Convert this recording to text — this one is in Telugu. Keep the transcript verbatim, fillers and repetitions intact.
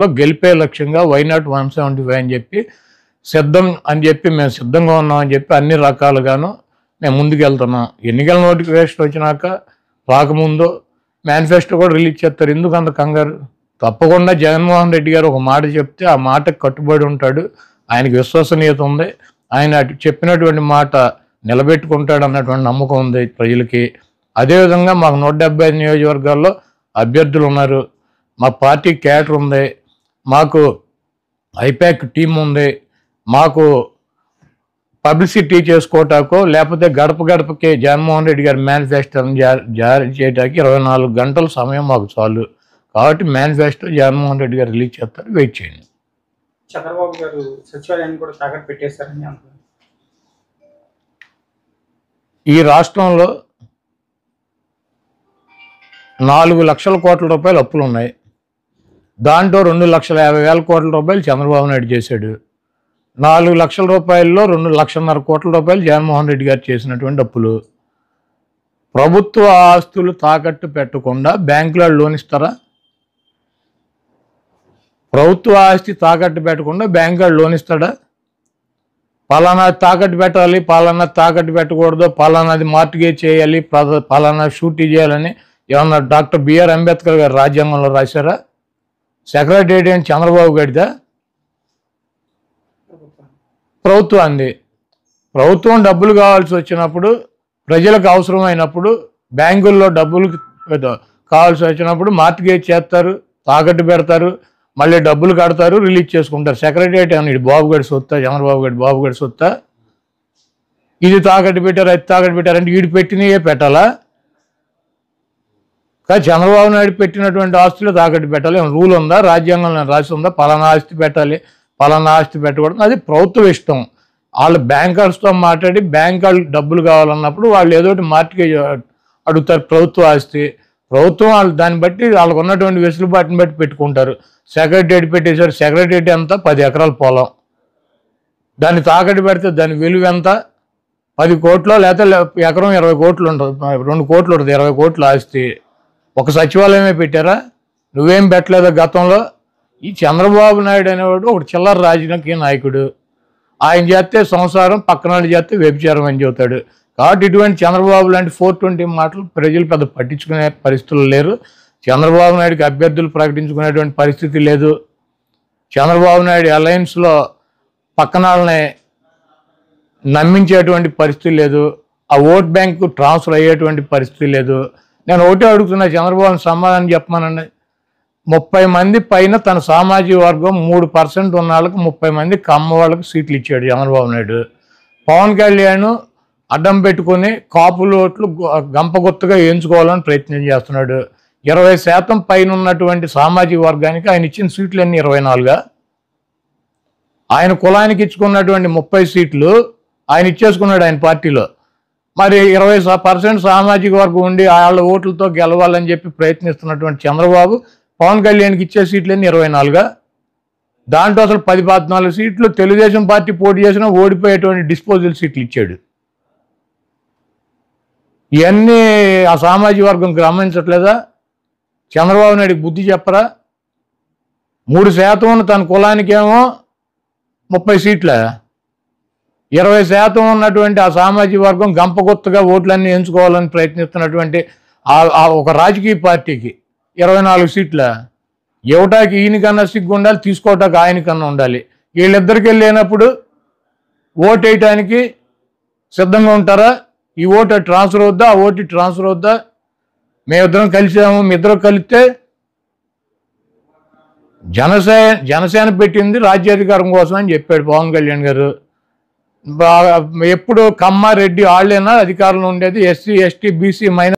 గెలిపే లక్ష్యంగా వైనాట్ వన్ సెవెంటీ ఫైవ్ అని చెప్పి సిద్ధం అని చెప్పి మేము సిద్ధంగా ఉన్నామని చెప్పి అన్ని రకాలుగాను మేము ముందుకెళ్తున్నాం. ఎన్నికల నోటిఫికేషన్ వచ్చినాక రాకముందు మేనిఫెస్టో కూడా రిలీజ్ చేస్తారు. ఎందుకు అంత కంగారు? తప్పకుండా జగన్మోహన్ రెడ్డి గారు ఒక మాట చెప్తే ఆ మాటకు కట్టుబడి ఉంటాడు. ఆయనకి విశ్వసనీయత ఉంది. ఆయన చెప్పినటువంటి మాట నిలబెట్టుకుంటాడు అన్నటువంటి నమ్మకం ఉంది ప్రజలకి. అదేవిధంగా మాకు నూట డెబ్బై ఐదు నియోజకవర్గాల్లో అభ్యర్థులు ఉన్నారు. మా పార్టీ క్యాడర్ ఉంది, మాకు ఐపాక్ టీం ఉంది, మాకు పబ్లిసిటీ చేసుకోవటాకో లేకపోతే గడప గడపకి జగన్మోహన్ రెడ్డి గారి మేనిఫెస్టోని జారీ చేయడానికి ఇరవై నాలుగు గంటల సమయం మాకు చాలు. కాబట్టి మేనిఫెస్టో జగన్మోహన్ రెడ్డి గారు రిలీజ్ చేస్తారు, వెయిట్ చేయండి. చంద్రబాబు గారు సచివాలయాన్ని కూడా తాకట్టు పెట్టేస్తారని అంటున్నారు. ఈ రాష్ట్రంలో నాలుగు లక్షల కోట్ల రూపాయలు అప్పులు ఉన్నాయి. దాంట్లో రెండు లక్షల యాభై వేల కోట్ల రూపాయలు చంద్రబాబు నాయుడు చేశాడు. నాలుగు లక్షల రూపాయల్లో రెండు లక్షన్నర కోట్ల రూపాయలు జగన్మోహన్ రెడ్డి గారు చేసినటువంటి అప్పులు. ప్రభుత్వ ఆస్తులు తాకట్టు పెట్టకుండా బ్యాంకులో లోన్ ఇస్తారా? ప్రభుత్వ ఆస్తి తాకట్టు పెట్టకుండా బ్యాంకులో లోన్ ఇస్తాడా? పలానా తాకట్టు పెట్టాలి, పలానా తాకట్టు పెట్టకూడదు, పలానాది మార్టిగేజ్ చేయాలి, పలానా షూటీ చేయాలని ఏమన్నా డాక్టర్ బిఆర్ అంబేద్కర్ గారు రాజ్యాంగంలో రాశారా? సెక్రటేరియట్ అని చంద్రబాబు గడిదా? ప్రభుత్వాన్ని. ప్రభుత్వం డబ్బులు కావాల్సి వచ్చినప్పుడు, ప్రజలకు అవసరమైనప్పుడు, బ్యాంకుల్లో డబ్బులు కావాల్సి వచ్చినప్పుడు మార్టిగేజ్ చేస్తారు, తాకట్టు పెడతారు, మళ్ళీ డబ్బులు కడతారు, రిలీజ్ చేసుకుంటారు. సెక్రటేరియట్ అని బాబు గడి సొత్తా, చంద్రబాబు గడి బాబు గడి సొత్తా? ఇది తాకట్టు పెట్టారు, అది తాకట్టు పెట్టారంటే వీడు పెట్టినయే పెట్టాలా? కానీ చంద్రబాబు నాయుడు పెట్టినటువంటి ఆస్తులు తాకట్టు పెట్టాలి. రూల్ ఉందా? రాజ్యాంగంలో రాసి ఉందా? పలానా ఆస్తి పెట్టాలి, పలానా ఆస్తి పెట్టకూడదు. అది ప్రభుత్వం ఇష్టం. వాళ్ళు బ్యాంకర్స్తో మాట్లాడి బ్యాంక్ వాళ్ళు డబ్బులు కావాలన్నప్పుడు వాళ్ళు ఏదో ఒకటి మార్టిగేజ్ అడుగుతారు. ప్రభుత్వ ఆస్తి ప్రభుత్వం వాళ్ళు దాన్ని బట్టి వాళ్ళకు ఉన్నటువంటి వెసులుబాటుని బట్టి పెట్టుకుంటారు. సెక్రటేరియట్ పెట్టేశారు. సెక్రటేరియట్ ఎంత? పది ఎకరాల పొలం. దాన్ని తాకట్టు పెడితే దాని విలువ ఎంత? పది కోట్లు లేకపోతే ఎకరం ఇరవై కోట్లు ఉంటుంది, రెండు కోట్లు ఉంటుంది, ఇరవై కోట్లు ఆస్తి. ఒక సచివాలయమే పెట్టారా? నువ్వేం పెట్టలేదా గతంలో? ఈ చంద్రబాబు నాయుడు అనేవాడు ఒక చిల్లర రాజకీయ నాయకుడు. ఆయన చేస్తే సంసారం, పక్కన వాళ్ళు చేస్తే వ్యభిచారం అని చెబుతాడు. కాబట్టి ఇటువంటి చంద్రబాబు లాంటి ఫోర్ ట్వంటీ మాటలు ప్రజలు పెద్ద పట్టించుకునే పరిస్థితులు లేరు. చంద్రబాబు నాయుడుకి అభ్యర్థులు ప్రకటించుకునేటువంటి పరిస్థితి లేదు. చంద్రబాబు నాయుడు అలయన్స్లో పక్కన వాళ్ళని నమ్మించేటువంటి పరిస్థితి లేదు. ఆ ఓట్ బ్యాంకు ట్రాన్స్ఫర్ అయ్యేటువంటి పరిస్థితి లేదు. నేను ఒకటే అడుగుతున్నా, చంద్రబాబుని సమాధానం చెప్పమానండి. ముప్పై మంది పైన తన సామాజిక వర్గం మూడు పర్సెంట్ ఉన్న వాళ్ళకి ముప్పై మంది కమ్మ వాళ్ళకి సీట్లు ఇచ్చాడు చంద్రబాబు నాయుడు. పవన్ కళ్యాణ్ అడ్డం పెట్టుకుని కాపులు ఓట్లు గంపగొత్తుగా ఎంచుకోవాలని ప్రయత్నం చేస్తున్నాడు. ఇరవై శాతం పైన ఉన్నటువంటి సామాజిక వర్గానికి ఆయన ఇచ్చిన సీట్లు అన్ని ఇరవై నాలుగా. ఆయన కులానికి ఇచ్చుకున్నటువంటి ముప్పై సీట్లు ఆయన ఇచ్చేసుకున్నాడు ఆయన పార్టీలో. మరి ఇరవై పర్సెంట్ సామాజిక వర్గం ఉండి వాళ్ళ ఓట్లతో గెలవాలని చెప్పి ప్రయత్నిస్తున్నటువంటి చంద్రబాబు పవన్ కళ్యాణ్కి ఇచ్చే సీట్లన్నీ ఇరవై నాలుగా. దాంట్లో అసలు పది పద్నాలుగు సీట్లు తెలుగుదేశం పార్టీ పోటీ చేసినా ఓడిపోయేటువంటి డిస్పోజల్ సీట్లు ఇచ్చాడు. ఇవన్నీ ఆ సామాజిక వర్గం గమనించట్లేదా? చంద్రబాబు నాయుడికి బుద్ధి చెప్పరా? మూడు శాతం తన కులానికేమో ముప్పై సీట్ల, ఇరవై శాతం ఉన్నటువంటి ఆ సామాజిక వర్గం గంపగొత్తగా ఓట్లన్నీ ఎంచుకోవాలని ప్రయత్నిస్తున్నటువంటి ఒక రాజకీయ పార్టీకి ఇరవై నాలుగు సీట్ల ఇవ్వటానికి ఈయనకన్నా సిగ్గు ఉండాలి, తీసుకోవటానికి ఆయనకన్నా ఉండాలి. వీళ్ళిద్దరికి వెళ్ళినప్పుడు ఓటు వేయటానికి సిద్ధంగా ఉంటారా? ఈ ఓటు ట్రాన్స్ఫర్ అవుద్దా, ఆ ఓటు ట్రాన్స్ఫర్ అవుద్దా? మేమిద్దరం కలిసాము, మీ ఇద్దరు కలిస్తే జనసేన జనసేన పెట్టింది రాజ్యాధికారం కోసం అని చెప్పాడు పవన్ కళ్యాణ్ గారు. ఎప్పుడు కమ్మారెడ్డి వాళ్ళేనా అధికారంలో ఉండేది? SC ST BC minority